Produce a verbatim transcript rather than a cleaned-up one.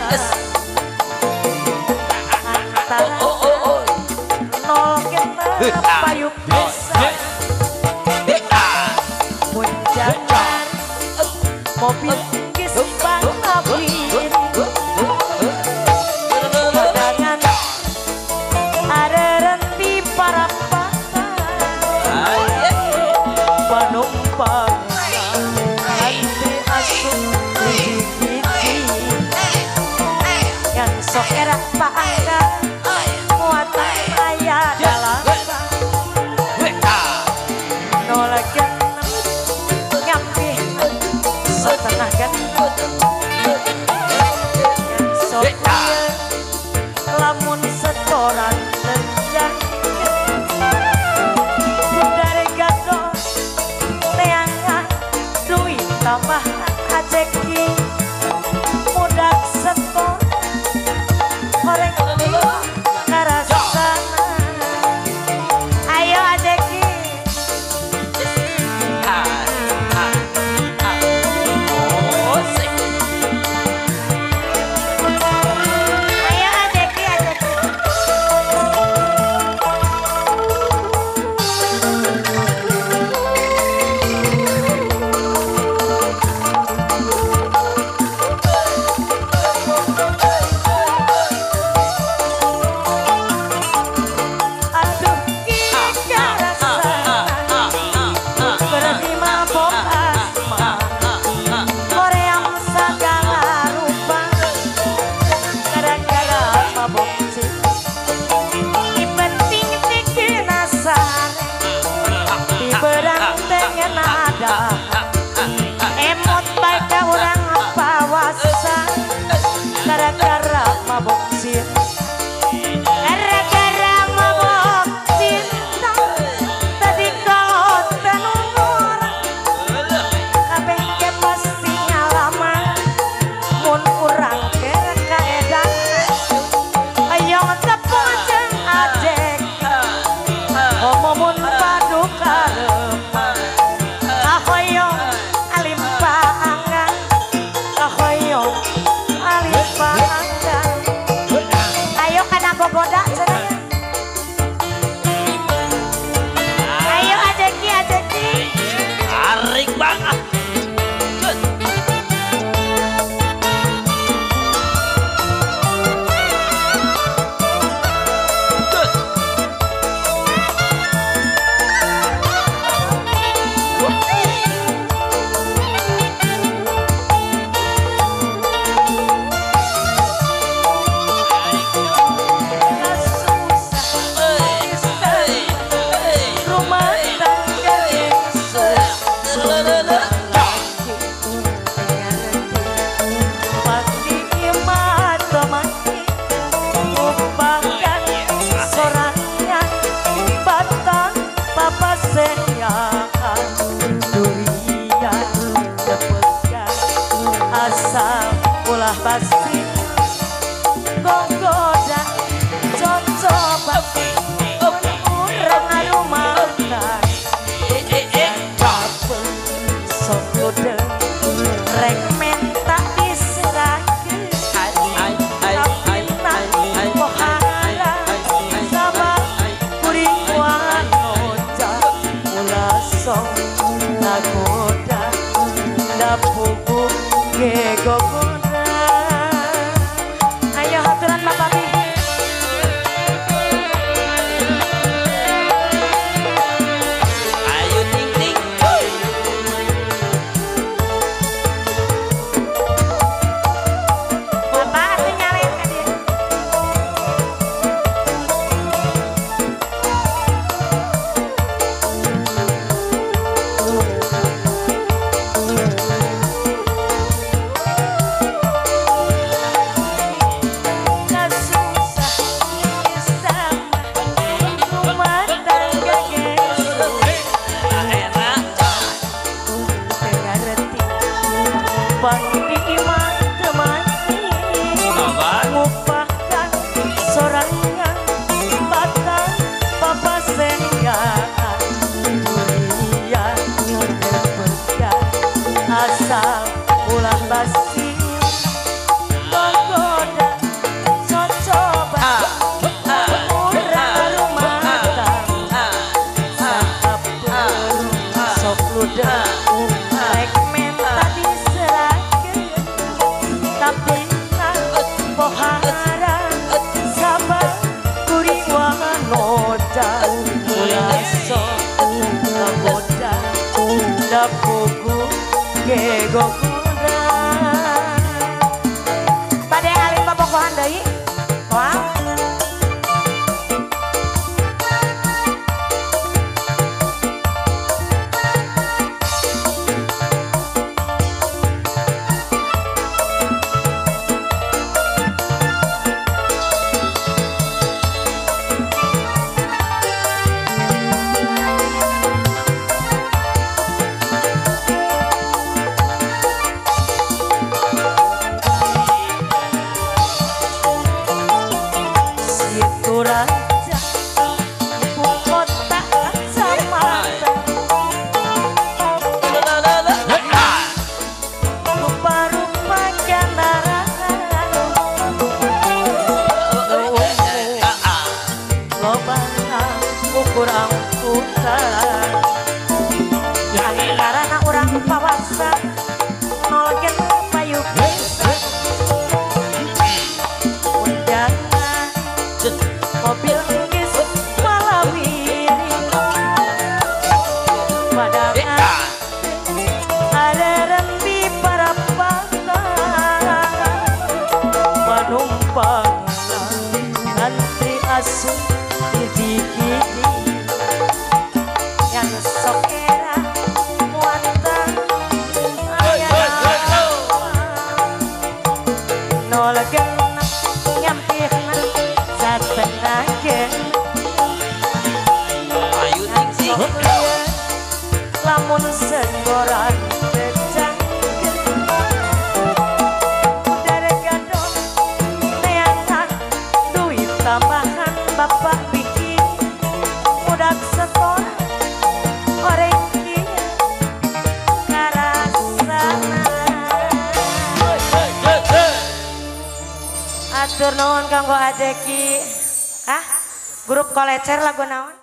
antara nol kena payung bisa munjangan mobil kis pangapin padangan ada renti para penumpang hati asuh biji-biji yang sok erak pak angga muatan ayah dalam nolak genep ngambil setengah genep yang sok iya lamun setoran lenjang dari gadol leangan duit tambah ajeki mudak setor orang ngarasana ayo ajeki ayo ajeki ajeki aduh kita rasana berarti mabok asma Korea segala rupa gara-gara mabok cinta penting tiga nasare di berang dengan nada emot baik orang apa wasa gara-gara mabok cinta gara-gara mabok cinta tadi kau tenumur kabeh ke pasti ngalaman mun urang ke kaedan ayo tepung jeung adek homo mun padu karema kahoyong alim paanggan kahoyong alim paanggan ayo kana gogoda cenah ayo ajeki ajeki Arik banget. rumah tangga pasti mata mati upahkan sorangan batang papa senyakan durian depekan asal ulah pasti gogoda cocoba urang rumahan sok godeng rek menta diserahkeun tapi nanti pohara sama kuring wanoja ulah sok nagoda da pugu ge gogoda ayo haturan Bapak Bibi ge gogoda pada alim babogohan deui wah kurang putar yang karena orang pawasan nolgen payu bisa undangan mobil ngis malah wiring padangan ada rembi para pantai penumpang ngantri asuh gigi-gigi yang sok era muatan ayah nolagen nyampirna satengakeun ayu tingsi lamun senggoran becangkeun udara gadong neangan duit tambahan bapak bikin budak setor orek kieu ngarasana atur nuhun kanggo adeki ah grup kolecer lagu naon